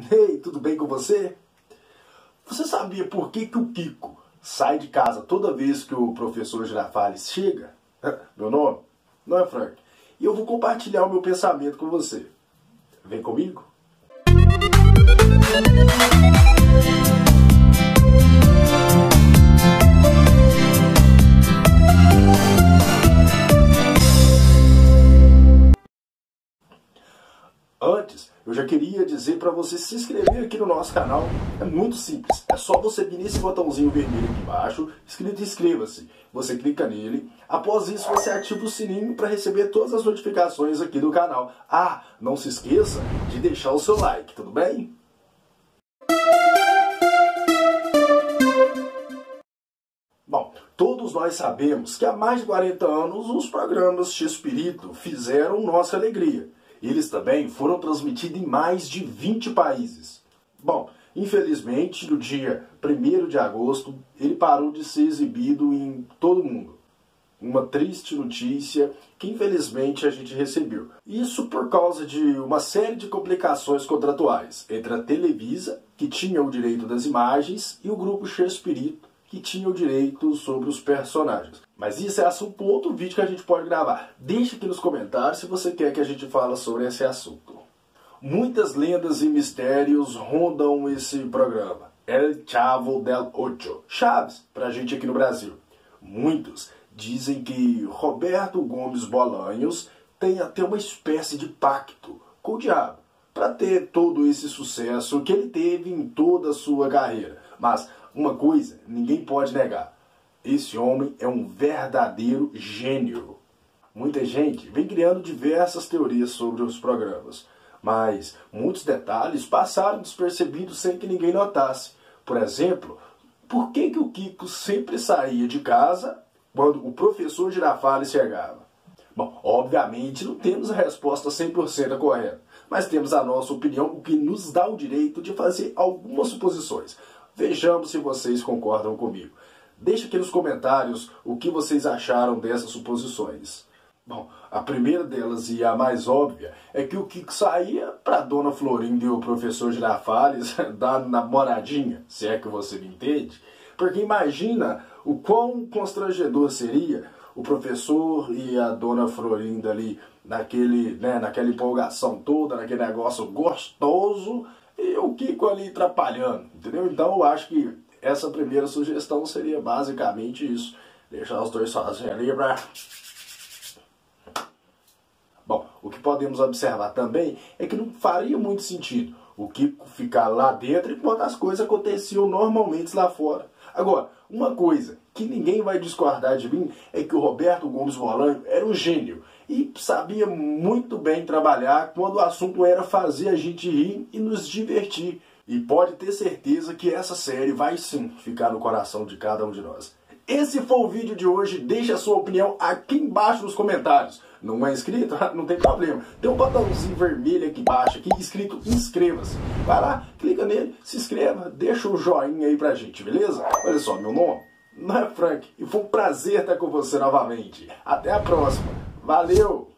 Ei, tudo bem com você? Você sabia por que o Kiko sai de casa toda vez que o professor Girafales chega? Meu nome não é Frank. E eu vou compartilhar o meu pensamento com você. Vem comigo? Antes, eu já queria dizer para você se inscrever aqui no nosso canal. É muito simples. É só você vir nesse botãozinho vermelho aqui embaixo, escrito inscreva-se. Você clica nele. Após isso, você ativa o sininho para receber todas as notificações aqui do canal. Ah, não se esqueça de deixar o seu like, tudo bem? Bom, todos nós sabemos que há mais de 40 anos os programas Chespirito fizeram nossa alegria. Eles também foram transmitidos em mais de 20 países. Bom, infelizmente, no dia 1º de agosto, ele parou de ser exibido em todo o mundo. Uma triste notícia que, infelizmente, a gente recebeu. Isso por causa de uma série de complicações contratuais entre a Televisa, que tinha o direito das imagens, e o grupo Chespirito, que tinha o direito sobre os personagens. Mas isso é assunto para outro vídeo que a gente pode gravar. Deixe aqui nos comentários se você quer que a gente fale sobre esse assunto. Muitas lendas e mistérios rondam esse programa. El Chavo del Ocho. Chaves, pra gente aqui no Brasil. Muitos dizem que Roberto Gomes Bolanhos tem até uma espécie de pacto com o diabo para ter todo esse sucesso que ele teve em toda a sua carreira. Mas uma coisa ninguém pode negar. Esse homem é um verdadeiro gênio. Muita gente vem criando diversas teorias sobre os programas, mas muitos detalhes passaram despercebidos sem que ninguém notasse. Por exemplo, por que o Kiko sempre saía de casa quando o professor Girafales chegava? Bom, obviamente não temos a resposta 100% correta, mas temos a nossa opinião, o que nos dá o direito de fazer algumas suposições. Vejamos se vocês concordam comigo. Deixe aqui nos comentários o que vocês acharam dessas suposições. Bom, a primeira delas e a mais óbvia é que o Kiko saía para Dona Florinda e o professor Girafales dar namoradinha, se é que você me entende. Porque imagina o quão constrangedor seria o professor e a Dona Florinda ali naquela empolgação toda, naquele negócio gostoso, e o Kiko ali atrapalhando, entendeu? Então eu acho que essa primeira sugestão seria basicamente isso. Deixar os dois sozinhos ali pra... Bom, o que podemos observar também é que não faria muito sentido o Kiko ficar lá dentro enquanto as coisas aconteciam normalmente lá fora. Agora, uma coisa que ninguém vai discordar de mim é que o Roberto Gomes Bolanhos era um gênio e sabia muito bem trabalhar quando o assunto era fazer a gente rir e nos divertir. E pode ter certeza que essa série vai sim ficar no coração de cada um de nós. Esse foi o vídeo de hoje. Deixe a sua opinião aqui embaixo nos comentários. Não é inscrito? Não tem problema. Tem um botãozinho vermelho aqui embaixo, aqui escrito inscreva-se. Vai lá, clica nele, se inscreva, deixa um joinha aí pra gente, beleza? Olha só, meu nome não é Frank e foi um prazer estar com você novamente. Até a próxima. Valeu!